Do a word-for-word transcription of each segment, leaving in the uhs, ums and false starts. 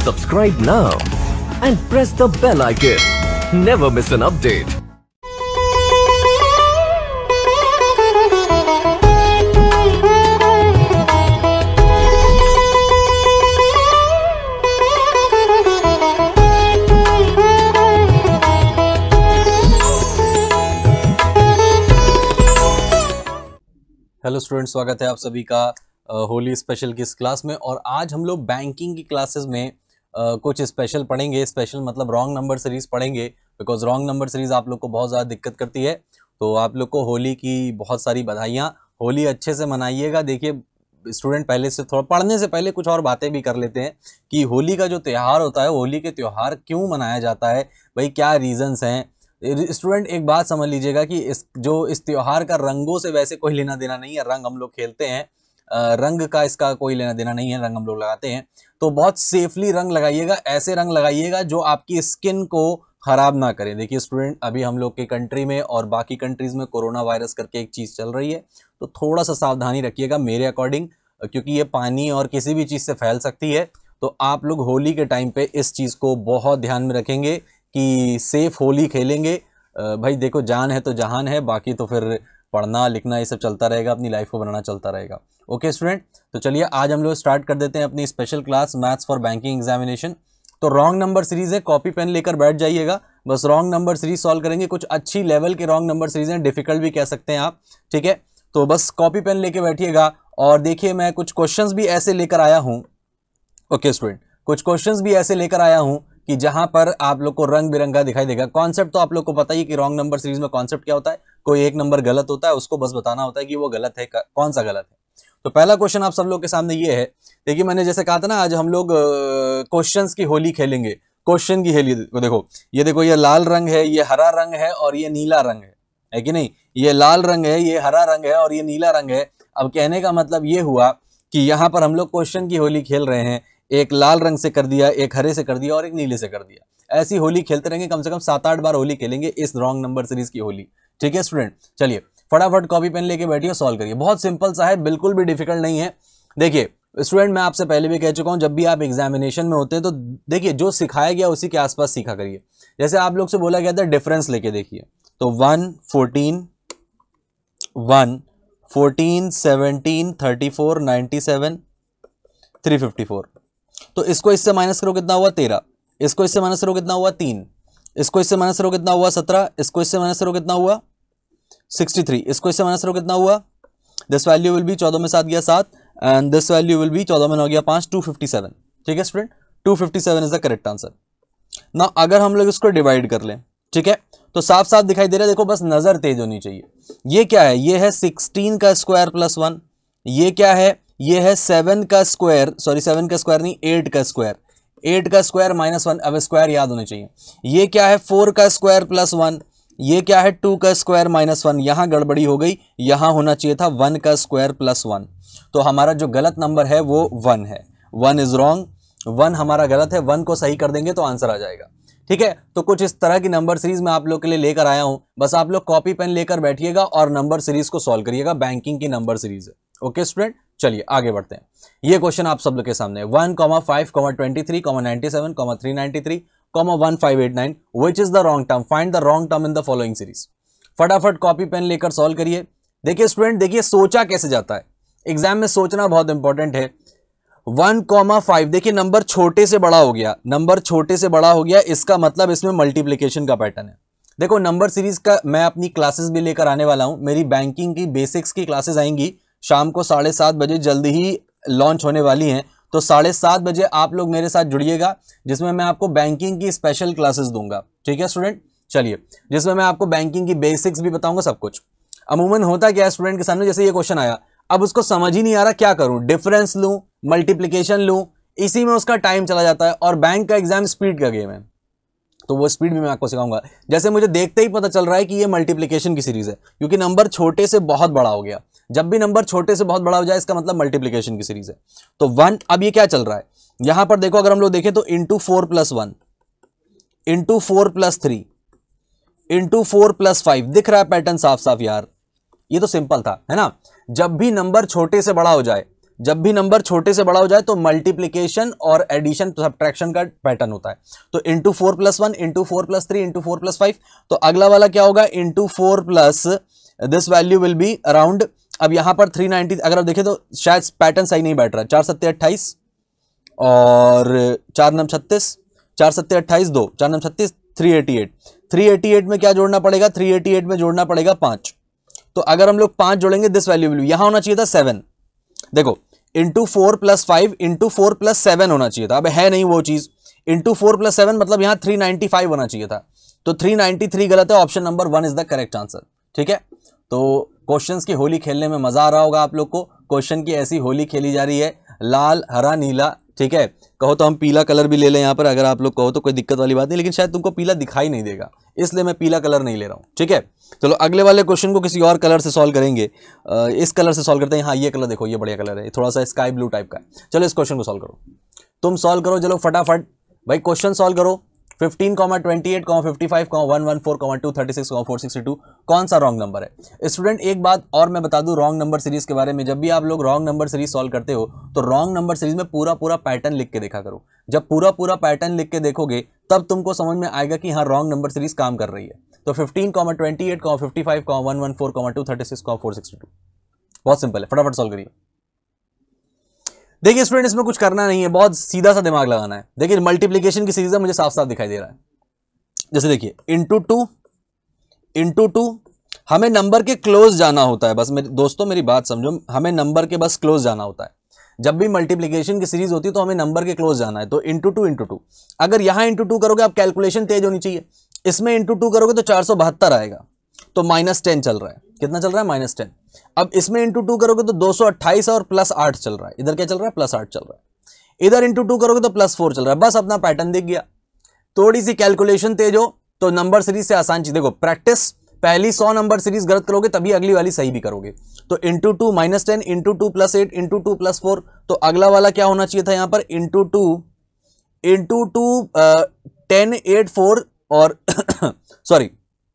Subscribe now and press the bell icon. Never miss an update. Hello students, स्वागत है आप सभी का होली स्पेशल की इस क्लास में। और आज हम लोग बैंकिंग की क्लासेस में uh, कुछ स्पेशल पढ़ेंगे। स्पेशल मतलब रॉन्ग नंबर सीरीज पढ़ेंगे, बिकॉज रॉन्ग नंबर सीरीज आप लोग को बहुत ज़्यादा दिक्कत करती है। तो आप लोग को होली की बहुत सारी बधाइयाँ। होली अच्छे से मनाइएगा। देखिए स्टूडेंट, पहले से थोड़ा पढ़ने से पहले कुछ और बातें भी कर लेते हैं कि होली का जो त्यौहार होता है, होली के त्यौहार क्यों मनाया जाता है, भाई क्या रीजंस हैं। स्टूडेंट एक बात समझ लीजिएगा कि इस जो इस त्योहार का रंगों से वैसे कोई लेना देना नहीं है। रंग हम लोग खेलते हैं, रंग का इसका कोई लेना देना नहीं है। रंग हम लोग लगाते हैं तो बहुत सेफली रंग लगाइएगा। ऐसे रंग लगाइएगा जो आपकी स्किन को खराब ना करें। देखिए स्टूडेंट, अभी हम लोग के कंट्री में और बाकी कंट्रीज में कोरोना वायरस करके एक चीज़ चल रही है, तो थोड़ा सा सावधानी रखिएगा मेरे अकॉर्डिंग, क्योंकि ये पानी और किसी भी चीज़ से फैल सकती है। तो आप लोग होली के टाइम पे इस चीज़ को बहुत ध्यान में रखेंगे कि सेफ होली खेलेंगे। भाई देखो, जान है तो जहान है, बाकी तो फिर पढ़ना लिखना ये सब चलता रहेगा, अपनी लाइफ को बनाना चलता रहेगा। ओके स्टूडेंट, तो चलिए आज हम लोग स्टार्ट कर देते हैं अपनी special class maths for banking examination. तो रॉन्ग नंबर सीरीज है, कॉपी पेन लेकर बैठ जाइएगा। बस रॉन्ग नंबर सीरीज सॉल्व करेंगे। कुछ अच्छी लेवल के रॉन्ग नंबर सीरीज हैं, डिफिकल्ट भी कह सकते हैं आप, ठीक है। तो बस कॉपी पेन लेके बैठिएगा। और देखिए मैं कुछ क्वेश्चंस भी ऐसे लेकर आया हूँ। ओके स्टूडेंट, कुछ क्वेश्चंस भी ऐसे लेकर आया हूँ कि जहां पर आप लोग को रंग बिरंगा दिखाई देगा। कॉन्सेप्ट तो आप लोग को पता ही कि रॉन्ग नंबर सीरीज में कॉन्सेप्ट क्या होता है। कोई एक नंबर गलत होता है, उसको बस बताना होता है कि वो गलत है, कौन सा गलत है। तो पहला क्वेश्चन आप सब लोग के सामने ये है। देखिए मैंने जैसे कहा था ना, आज हम लोग क्वेश्चंस की होली खेलेंगे। क्वेश्चन की होली देखो, ये देखो, ये लाल रंग है, ये हरा रंग है और ये नीला रंग है, है कि नहीं। ये लाल रंग है, ये हरा रंग है और ये नीला रंग है। अब कहने का मतलब ये हुआ कि यहाँ पर हम लोग क्वेश्चन की होली खेल रहे हैं। एक लाल रंग से कर दिया, एक हरे से कर दिया और एक नीले से कर दिया। ऐसी होली खेलते रहेंगे, कम से कम सात आठ बार होली खेलेंगे इस रॉन्ग नंबर सीरीज की होली, ठीक है स्टूडेंट। चलिए फटाफट कॉपी पेन लेके बैठिए, सॉल्व करिए। बहुत सिंपल सा है, बिल्कुल भी डिफिकल्ट नहीं है। देखिए स्टूडेंट, मैं आपसे पहले भी कह चुका हूं, जब भी आप एग्जामिनेशन में होते हैं तो देखिए जो सिखाया गया उसी के आसपास सीखा करिए। जैसे आप लोग से बोला गया था डिफरेंस लेके देखिए, तो one fourteen one fourteen seventeen thirty four ninety seven three fifty four. तो इसको इससे माइनस करो कितना हुआ, तेरह। इसको इससे माइनस करो कितना हुआ, तीन। इसको इससे माइनस करो कितना हुआ, सत्रह। इसको इससे माइनस करो कितना हुआ, सिक्सटी थ्री। इसको इससे माइनस करो कितना हुआ, दिस वैल्यू विल बी, चौदह में सात गया सात, and this value will be, चौदह में नौ गया पांच, टू फिफ्टी सेवन। ठीक है student, two fifty seven is the correct answer. ना अगर हम लोग इसको डिवाइड कर लें, ठीक है, तो साफ साफ दिखाई दे रहा है। देखो बस नजर तेज होनी चाहिए। ये क्या है, ये है सिक्सटीन का स्क्वायर प्लस वन। ये क्या है, ये है सेवन का स्क्वायर, सॉरी सेवन का स्क्वायर नहीं, एट का स्क्वायर। एट का स्क्वायर माइनस वन, अब स्क्वायर याद होने चाहिए। ये क्या है, फोर का स्क्वायर प्लस वन। ये क्या है, टू का स्क्वायर माइनस वन। यहां गड़बड़ी हो गई, यहां होना चाहिए था वन का स्क्वायर प्लस वन। तो हमारा जो गलत नंबर है वो वन है। वन इज रॉन्ग, वन हमारा गलत है। वन को सही कर देंगे तो आंसर आ जाएगा, ठीक है। तो कुछ इस तरह की नंबर सीरीज मैं आप लोग के लिए लेकर आया हूं। बस आप लोग कॉपी पेन लेकर बैठिएगा और नंबर सीरीज को सॉल्व करिएगा। बैंकिंग की नंबर सीरीज है, ओके स्टूडेंट। चलिए आगे बढ़ते हैं। ये क्वेश्चन आप सब लोग के सामने one comma five comma twenty three comma ninety seven comma three ninety three comma one five eight nine, which is the wrong term, find the wrong term in the following series. फटाफट copy pen लेकर solve करिए। देखिए student, देखिए सोचा कैसे जाता है। Exam में सोचना बहुत इंपॉर्टेंट है। वन कॉमा फाइव, देखिए नंबर छोटे से बड़ा हो गया, नंबर छोटे से बड़ा हो गया, इसका मतलब इसमें मल्टीप्लीकेशन का पैटर्न है। देखो नंबर सीरीज का मैं अपनी क्लासेस भी लेकर आने वाला हूं। मेरी बैंकिंग की बेसिक्स की क्लासेस आएंगी शाम को साढ़े सात बजे, जल्दी ही लॉन्च होने वाली हैं। तो साढ़े सात बजे आप लोग मेरे साथ जुड़िएगा, जिसमें मैं आपको बैंकिंग की स्पेशल क्लासेस दूंगा, ठीक है स्टूडेंट। चलिए, जिसमें मैं आपको बैंकिंग की बेसिक्स भी बताऊंगा, सब कुछ। अमूमन होता क्या है स्टूडेंट के सामने, जैसे ये क्वेश्चन आया, अब उसको समझ ही नहीं आ रहा क्या करूं, डिफरेंस लूं, मल्टीप्लीकेशन लूं, इसी में उसका टाइम चला जाता है। और बैंक का एग्जाम स्पीड का गेम है, तो वो स्पीड भी मैं आपको सिखाऊंगा। जैसे मुझे देखते ही पता चल रहा है कि ये मल्टीप्लीकेशन की सीरीज है, क्योंकि नंबर छोटे से बहुत बड़ा हो गया। जब भी नंबर छोटे से बहुत बड़ा हो जाए, इसका मतलब मल्टीप्लीकेशन की सीरीज है। तो वन, अब ये क्या चल रहा है यहां पर, देखो अगर हम लोग देखें तो into four plus one, into four plus three, into four plus five. दिख रहा है पैटर्न साफ साफ यार, ये तो सिंपल था, है ना। जब भी नंबर छोटे से बड़ा हो जाए, जब भी नंबर छोटे से बड़ा हो जाए तो मल्टीप्लीकेशन और एडिशन सब्ट्रैक्शन का पैटर्न होता है। तो into four plus one, into four plus three, into four plus five, तो अगला वाला क्या होगा, into four plus this value will be around, अब यहां पर थ्री नाइनटी, अगर आप देखें तो शायद पैटर्न सही नहीं बैठ रहा है, चार सत्ते अट्ठाईस और चार नम छत्तीस, चार सत्ते अट्ठाईस, दो चार नम छत्तीस, three eighty eight, three eighty eight में क्या जोड़ना पड़ेगा, थ्री एटी एट में जोड़ना पड़ेगा पांच। तो अगर हम लोग पांच जोड़ेंगे दिस वैल्यू विल बी, यहां होना चाहिए था सेवन, देखो into four plus five into four plus seven होना चाहिए था, अब है नहीं वो चीज, इंटू फोर प्लस सेवन मतलब यहां थ्री नाइनटी फाइव होना चाहिए था, तो थ्री नाइनटी थ्री गलत है, option number one is the correct answer. ठीक है, तो क्वेश्चंस की होली खेलने में मजा आ रहा होगा आप लोग को, क्वेश्चन की ऐसी होली खेली जा रही है, लाल हरा नीला, ठीक है, कहो तो हम पीला कलर भी ले लें यहाँ पर, अगर आप लोग कहो तो कोई दिक्कत वाली बात नहीं, लेकिन शायद तुमको पीला दिखाई नहीं देगा, इसलिए मैं पीला कलर नहीं ले रहा हूँ। ठीक है, चलो अगले वाले क्वेश्चन को किसी और कलर से सॉल्व करेंगे, इस कलर से सॉल्व करते हैं। हाँ ये कलर देखो, ये बढ़िया कलर है, थोड़ा सा स्काई ब्लू टाइप का है। चलो इस क्वेश्चन को सॉल्व करो, तुम सॉल्व करो, चलो फटाफट भाई क्वेश्चन सॉल्व करो। Fifteen, twenty eight, fifty five, one one four, two thirty six, four sixty two कौन सा रॉन्ग नंबर है। स्टूडेंट एक बात और मैं बता दूं रॉन्ग नंबर सीरीज के बारे में, जब भी आप लोग रॉन्ग नंबर सीरीज सॉल्व करते हो तो रॉन्ग नंबर सीरीज में पूरा पूरा पैटर्न लिख के देखा करो। जब पूरा पूरा पैटर्न लिख के देखोगे तब तुमको समझ में आएगा कि हाँ रॉन्ग नंबर सीरीज काम कर रही है। तो fifteen, twenty eight, fifty five, one one four, two thirty six, four sixty two बहुत सिंपल है, फटाफट सॉल्व करिए। देखिए स्टूडेंट इसमें कुछ करना नहीं है, बहुत सीधा सा दिमाग लगाना है। देखिए मल्टीप्लिकेशन की सीरीज है, मुझे साफ साफ दिखाई दे रहा है, जैसे देखिए इंटू टू इंटू टू, हमें नंबर के क्लोज जाना होता है, बस मेरे दोस्तों मेरी बात समझो, हमें नंबर के बस क्लोज जाना होता है। जब भी मल्टीप्लिकेशन की सीरीज होती है तो हमें नंबर के क्लोज जाना है। तो इंटू टू इंटू टू, अगर यहां इंटू टू करोगे आप कैलकुलेशन तेज होनी चाहिए, इसमें इंटू टू करोगे तो चार सौ बहत्तर आएगा, तो माइनस टेन चल रहा है, कितना चल रहा है, माइनस टेन। अब इसमें इंटू टू करोगे तो दो सौ अट्ठाईस और प्लस आठ चल रहा है, इधर क्या चल रहा है, प्लस आठ चल रहा है, इधर इंटू टू करोगे तो प्लस फोर चल रहा है, बस अपना पैटर्न दिख गया। थोड़ी सी कैलकुलेशन तेज हो तो नंबर सीरीज से आसान चीज, देखो प्रैक्टिस, पहली सौ नंबर सीरीज गलत करोगे तभी अगली वाली सही भी करोगे। तो into two minus ten, into two plus eight, into two plus four, तो अगला वाला क्या होना चाहिए था यहां पर, into two into two ten eight four और सॉरी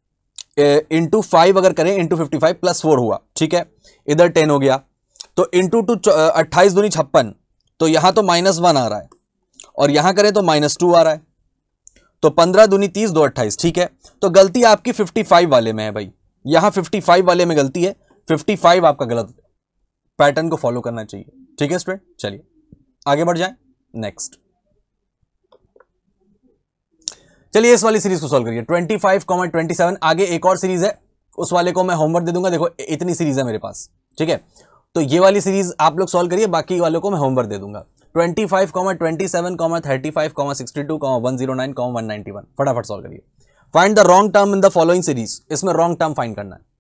इंटू फाइव अगर करें into fifty five plus four हुआ, ठीक है, इधर टेन हो गया, तो इंटू टू अट्ठाईस दूनी छप्पन, तो यहां तो माइनस वन आ रहा है और यहां करें तो माइनस टू आ रहा है, तो पंद्रह दूनी तीस, दो अट्ठाईस, ठीक है। तो गलती आपकी पचपन वाले में है भाई, यहां पचपन वाले में गलती है, पचपन आपका गलत, पैटर्न को फॉलो करना चाहिए। ठीक है स्टूडेंट, चलिए आगे बढ़ जाएं, नेक्स्ट चलिए इस वाली सीरीज को सॉल्व करिए। ट्वेंटी फाइव, ट्वेंटी सेवन, आगे एक और सीरीज है, उस वाले को मैं होमवर्क दे दूंगा, देखो इतनी सीरीज है मेरे पास, ठीक है। तो ये वाली सीरीज आप लोग सॉल्व करिए, बाकी वालों को मैं होमवर्क दे दूंगा। Twenty five, twenty seven, thirty five, sixty two, one zero nine, one ninety one, फटाफट सॉल्व करिए। Find the wrong term in the following series, इसमें रॉन्ग टर्म फाइंड करना है।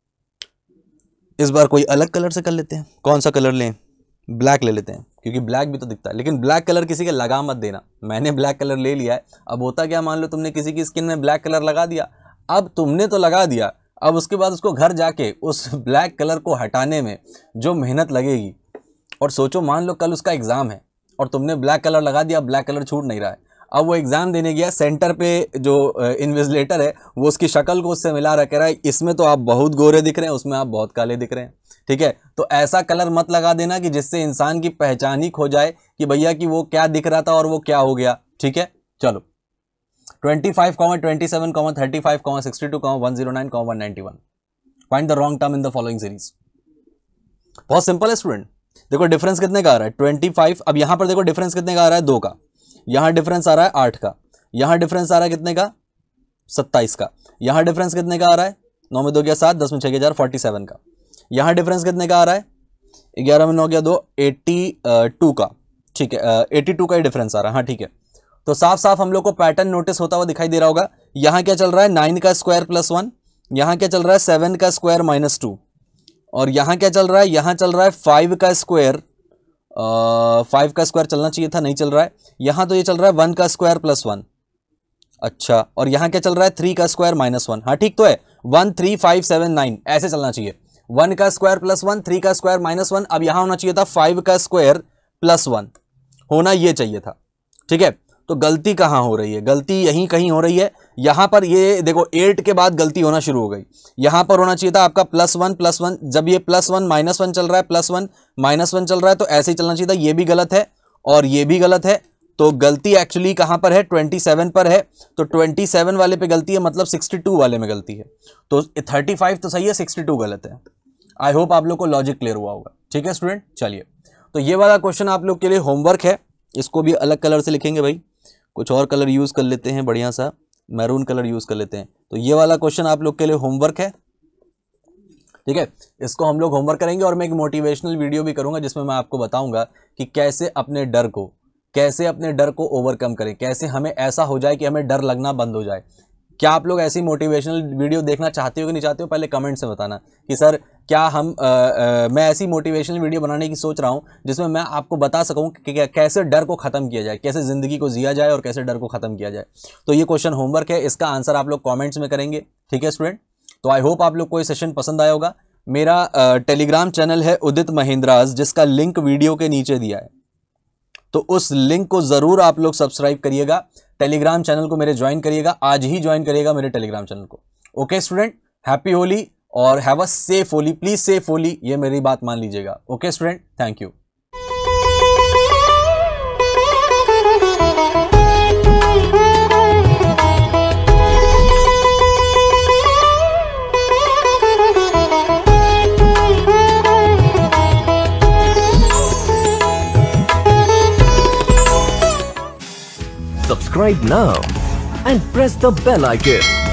इस बार कोई अलग कलर से कर लेते हैं, कौन सा कलर लें, ब्लैक ले लेते हैं, क्योंकि ब्लैक भी तो दिखता है, लेकिन ब्लैक कलर किसी के लगा मत देना। मैंने ब्लैक कलर ले लिया है, अब होता क्या, मान लो तुमने किसी की स्किन में ब्लैक कलर लगा दिया, अब तुमने तो लगा दिया, अब उसके बाद उसको घर जाके उस ब्लैक कलर को हटाने में जो मेहनत लगेगी, और सोचो मान लो कल उसका एग्जाम है और तुमने ब्लैक कलर लगा दिया, ब्लैक कलर छूट नहीं रहा है, अब वो एग्जाम देने गया, सेंटर पे जो इन्विजिलेटर है वो उसकी शक्ल को उससे मिला रहा, कह रहा है इसमें तो आप बहुत गोरे दिख रहे हैं, उसमें आप बहुत काले दिख रहे हैं, ठीक है। तो ऐसा कलर मत लगा देना कि जिससे इंसान की पहचान ही खो जाए कि भैया कि वो क्या दिख रहा था और वो क्या हो गया, ठीक है। चलो twenty five, twenty seven, thirty five, sixty two, one zero nine, one ninety one, find the wrong term in the following series. बहुत सिंपल है स्टूडेंट, देखो डिफरेंस कितने का आ रहा है, ट्वेंटी फाइव, अब यहां पर देखो डिफरेंस कितने का आ रहा है, दो का, यहां डिफरेंस आ रहा है आठ का, यहां डिफरेंस आ रहा है कितने का, सत्ताईस का, यहां डिफरेंस कितने का आ रहा है, नौ में दो गया सात, दस में छह गया चार, फोर्टी सेवन का, यहां डिफरेंस कितने का आ रहा है, ग्यारह में नौ गया दो, एट्टी टू का, ठीक है, एट्टी टू का ही डिफरेंस आ रहा है, हाँ ठीक है। तो साफ साफ हम लोग को पैटर्न नोटिस होता हुआ दिखाई दे रहा होगा। यहां क्या चल रहा है, नाइन का स्क्वायर प्लस वन, यहां क्या चल रहा है, सेवन का स्क्वायर माइनस टू, और यहां क्या चल रहा है, यहां चल रहा है फाइव का स्क्वायर, फाइव का स्क्वायर चलना चाहिए था, नहीं चल रहा है, यहां तो ये चल रहा है वन का स्क्वायर प्लस वन, अच्छा, और यहां क्या चल रहा है, थ्री का स्क्वायर माइनस वन, हाँ ठीक तो है, one three five seven nine ऐसे चलना चाहिए, वन का स्क्वायर प्लस वन, थ्री का स्क्वायर माइनस वन, अब यहां होना चाहिए था फाइव का स्क्वायर प्लस वन, होना ये चाहिए था, ठीक है। तो गलती कहां हो रही है, गलती यहीं कहीं हो रही है, यहां पर ये देखो एट के बाद गलती होना शुरू हो गई। यहां पर होना चाहिए था आपका प्लस वन प्लस वन, जब ये प्लस वन माइनस वन चल रहा है, प्लस वन माइनस वन चल रहा है, तो ऐसे ही चलना चाहिए था। ये भी गलत है और ये भी गलत है। तो गलती एक्चुअली कहां पर है, ट्वेंटी सेवन पर है। तो ट्वेंटी सेवन वाले पे गलती है, मतलब सिक्सटी टू वाले में गलती है। तो थर्टी फाइव तो सही है, सिक्सटी टू गलत है। आई होप आप लोग को लॉजिक क्लियर हुआ होगा। ठीक है स्टूडेंट, चलिए तो ये वाला क्वेश्चन आप लोग के लिए होमवर्क है। इसको भी अलग कलर से लिखेंगे भाई, कुछ और कलर यूज कर लेते हैं, बढ़िया सा मैरून कलर यूज कर लेते हैं। तो ये वाला क्वेश्चन आप लोग के लिए होमवर्क है, ठीक है। इसको हम लोग होमवर्क करेंगे और मैं एक मोटिवेशनल वीडियो भी करूंगा जिसमें मैं आपको बताऊंगा कि कैसे अपने डर को कैसे अपने डर को ओवरकम करें, कैसे हमें ऐसा हो जाए कि हमें डर लगना बंद हो जाए। क्या आप लोग ऐसी मोटिवेशनल वीडियो देखना चाहते हो कि नहीं चाहते हो, पहले कमेंट से बताना कि सर क्या हम आ, आ, मैं ऐसी मोटिवेशनल वीडियो बनाने की सोच रहा हूं जिसमें मैं आपको बता सकूं कि कैसे डर को ख़त्म किया जाए, कैसे ज़िंदगी को जिया जाए और कैसे डर को ख़त्म किया जाए। तो ये क्वेश्चन होमवर्क है, इसका आंसर आप लोग कॉमेंट्स में करेंगे, ठीक है स्टूडेंट। तो आई होप आप लोग को ये सेशन पसंद आया होगा। मेरा टेलीग्राम चैनल है उदित महेंद्रास, जिसका लिंक वीडियो के नीचे दिया है, तो उस लिंक को जरूर आप लोग सब्सक्राइब करिएगा। टेलीग्राम चैनल को मेरे ज्वाइन करिएगा, आज ही ज्वाइन करिएगा मेरे टेलीग्राम चैनल को। ओके स्टूडेंट, हैप्पी होली और have a safe Holi, please safe Holi, ये मेरी बात मान लीजिएगा। Okay student, thank you. Subscribe now and press the bell icon.